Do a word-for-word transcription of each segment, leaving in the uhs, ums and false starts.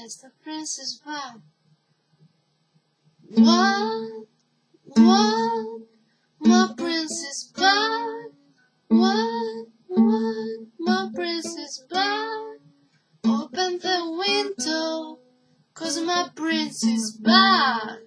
Yes, the prince is back. What? What? My prince is back. What? What? My prince is back. Open the window, 'cause my prince is back.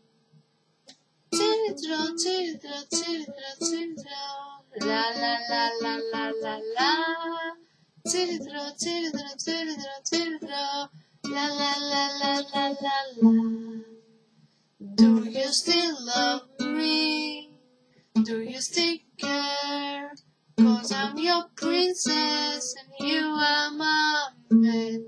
Tidro, tidro, tidro, tidro, la la la la la la la. Tidro, tidro, tidro, tidro, la la la la la la la. Do you still love me? Do you still care? 'Cause I'm your princess and you are my man.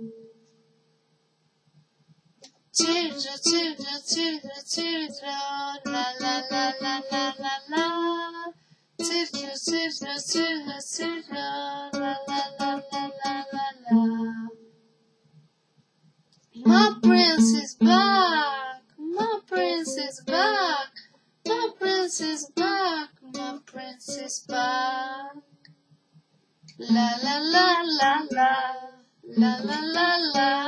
Tidro, tidro, tidro, tidro, la la la la la la la. Tidro, tidro, tidro, tidro, la la la la la la la. My prince is back. My prince is back. My prince is back. My prince is back. La la la la la. La la la la.